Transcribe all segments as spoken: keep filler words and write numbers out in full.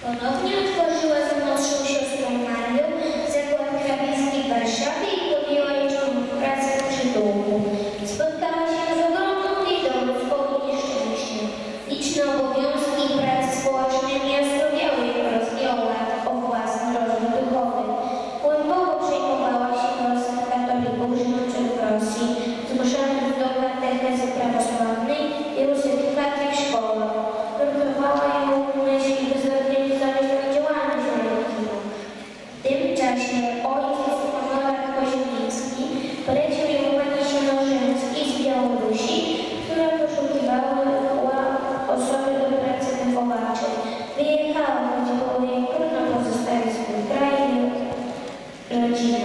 Ponownie otworzyła z młodszą siostrą Marią zakład krawiecki w Warszawie i podjęła liczną pracę przy długu. Spotkała się z ogromną biedą ludzką i nieszczęściem. Liczne obowiązki i prace społeczne nie osłabiały jej troski o własny rozwój duchowy. Głęboko przejmowała się losem katolików żyjących w Rosji, zmuszanych do katechezy prawosławnej i rusyfikacji w szkołach. Nurtowała ją myśl, by zorganizować działalność religijną. W tym czasie ojciec Honorat Koźmiński polecił ją pani Sienorzęckiej z Białorusi, która poszukiwała osoby do pracy wychowawczej. Wyjechała, choć było jej trudno pozostawić swój kraj i rodzinę.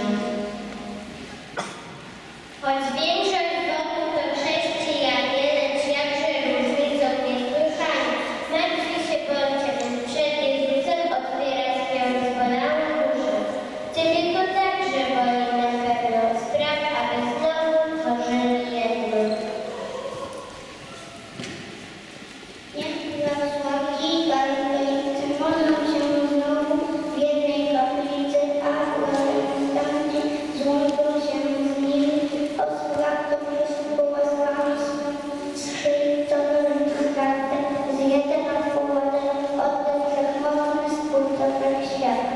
Choć większość wokół to chrześcijanie, lecz jakże różni są niesłychani. Martwi się bądź, aby przed Jezusem otwierać miał zbolałą duszę. Ciebie to także boli na pewno strach, aby znowu tworzyli jedno. Niech błogosławi katolicy modlą się znowu w jednej kaplicy, a błogosławi złączą się z nim. Osłabną wszystko łaskami skrzyżowanym kartę z jedyną powodę oddać wszechmocny Stwórca Wszechświata.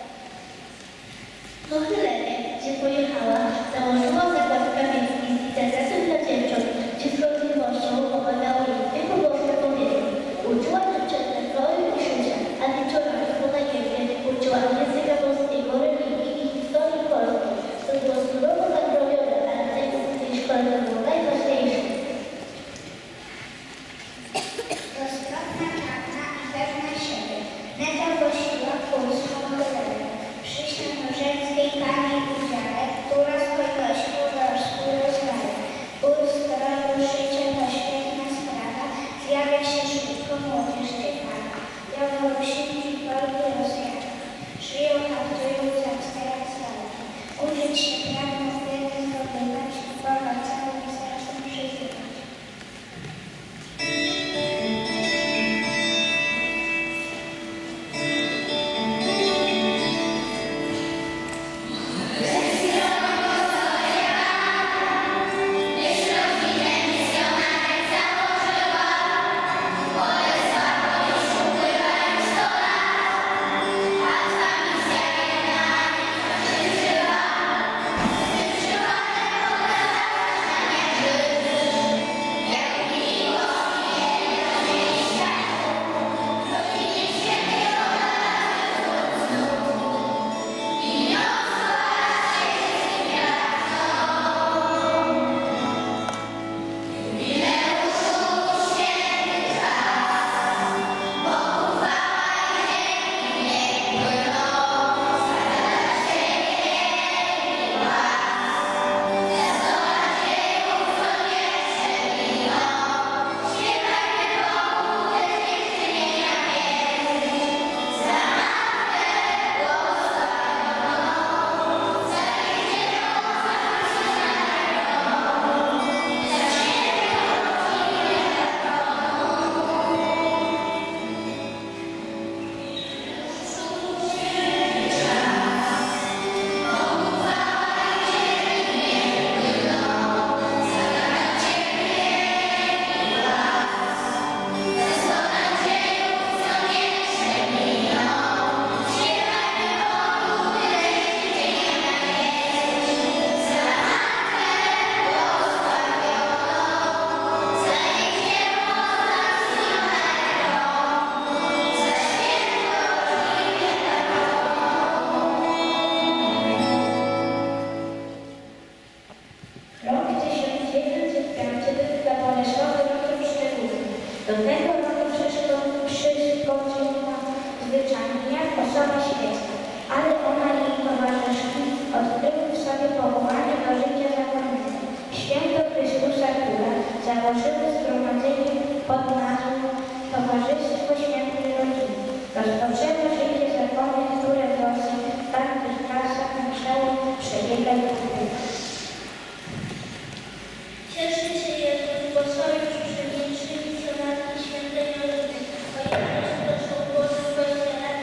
Pochylenie, gdzie pojechała, założyła zakład krawiecki z interesem dla dziewcząt, gdzie z gorliwością pomagało im tylko bożne kobiety. Uczyła dziewczęta kroju i szycia, a wieczorami po najemnie uczyła języka polskiego, religii i historii polskiej. To było surowo zagrożone, ale tego w tej szkole to było najważniejsze. Roztropna, czarna i pewna siebie. Neta głosiła kurs honorowego. Przy Sienorzęckiej pani udziale, która z hojnością rosły rozwale. Kurs stroju szycia to świetna sprawa. Zjawia się szybko młodzież ciekawa. Białorusini i Polki Rosjanie. Szyją, haftują, zastają salki. Uczyć się pragną wiedzę zdobywać, Boga całym sercem przyzywać. Do tego roku przeszkodziła zwyczajnie jak osoba świecka, ale ona i jej towarzyszki odkryły w sobie powołanie do życia zakonnego. Święto Chrystusa Króla założyły zgromadzenie pod nazwą Towarzystwo Świętej Rodziny. Rozpoczęło życie zakonne, które w Rosji w tamtych czasach musiało przebiegać po kółku. Cieszy się Jezus, bo sojusz przyjęczy misjonarki świętej Rodziny. O jedność proszą głosu Kościoła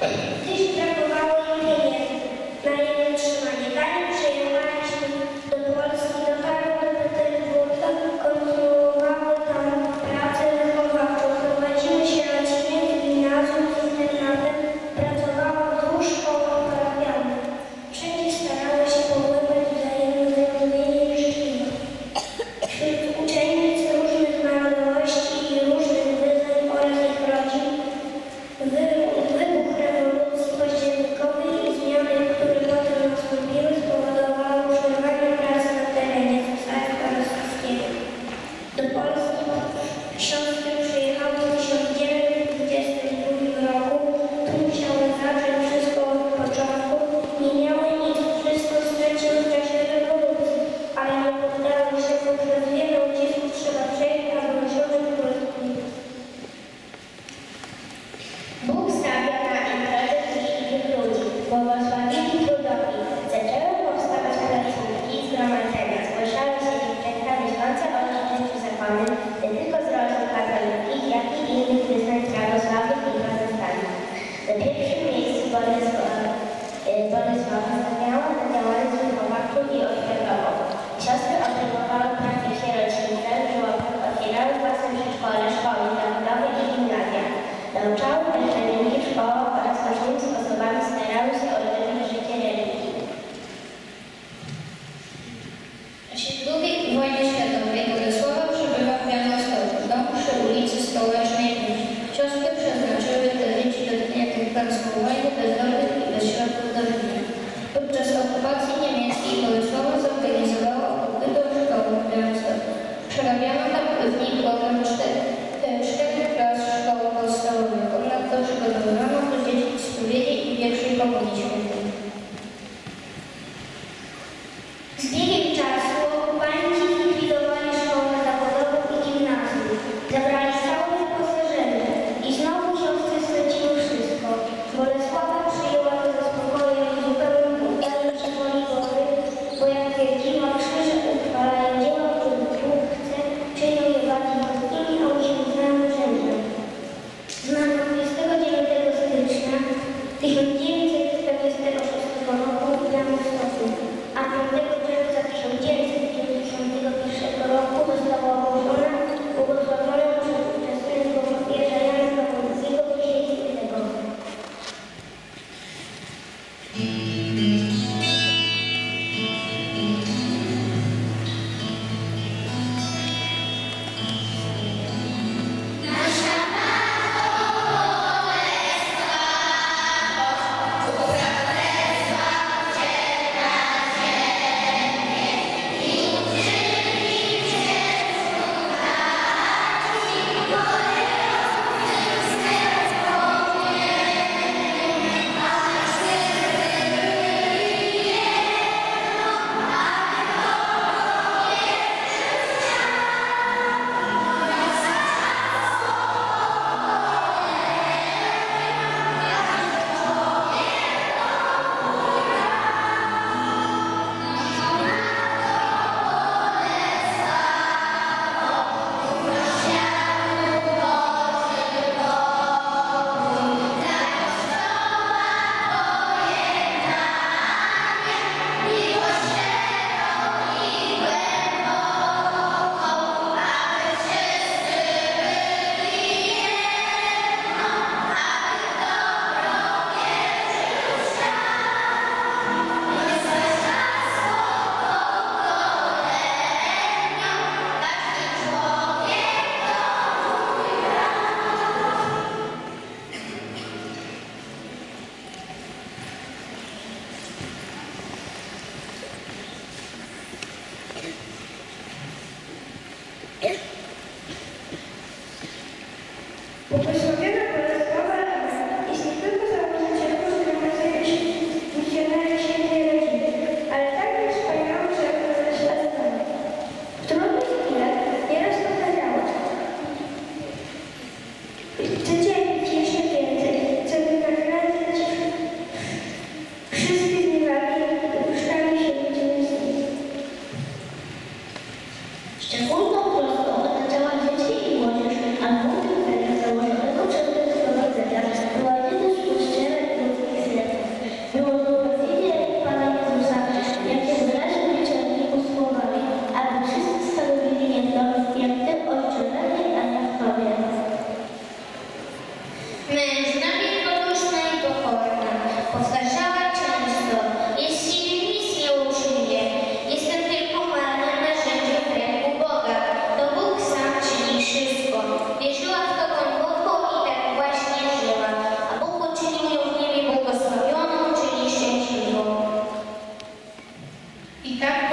Gdyż brakowało im pieniędzy na jej utrzymanie. Zanim przyjechaliśmy do Polski, dotarło do Petersburga, kontynuowały tam pracę wychowawczą, prowadziły się rodziny, gimnazjum z internatem, pracowało w dwóch szkołach parafialnych. Wszędzie starały się pogłębiać wzajemne zrozumienie i życzliwość. Wśród uczennic różnych narodowości i różnych wyznań oraz ich rodzin wybuch rewolucji październikowej i zmiany, które potem nastąpiły, spowodowały przerwanie pracy na terenie Cesarstwa Rosyjskiego. Do Polski siostry przyjechały w tysiąc dziewięćset dwudziestym drugim roku. Tu musiały zacząć wszystko od początku. Nie miały nic, wszystko straciły w czasie rewolucji, ale nie poddały się, bo przez wiele ucisków trzeba przejść, aby osiągnąć polski. Bóg stawia na imprezę bliźnich ludzi, błogosławili trudowi. Zaczęły powstawać placówki i zgromadzenia. Zgłaszały się dziewczęta myślące o życiu zakonnym, nie tylko z rodzin katolickich, jak i innych wyznań prawosławnych i protestanckich. Na pierwszym miejscu Bolesława Bolesława stawiała na działalność wychowawczą i oświatową. Siostry obejmowały pracę sierocińcem, żłobek, otwierały własne przedszkole, szkoły zawodowe i gimnazja. Nauczały też religii w szkołach oraz różnymi sposobami starały się ożywić życie religii. W czasie drugiej wojny światowej Bolesława przebywał w Białymstoku, w domu przy ulicy Stołecznej w Łodzi. Siostry przeznaczyły te dzieci dotkniętych polską wojny bezdomnych i bez środków do życia. Podczas okupacji niemieckiej Bolesława zorganizowała ukrytą szkołę w Białymstoku. Przerabiano tam w niej program czterech klas szkoły podstawowej. pokorna. Powtarzała często, jeśli nic nie uczynię, jestem tylko marnym narzędziem w ręku Boga. To Bóg sam czyni wszystko. Wierzyła w to głęboko i tak właśnie żyła, a Bóg uczynił ją w niebie błogosławioną, czyli szczęśliwą. I tak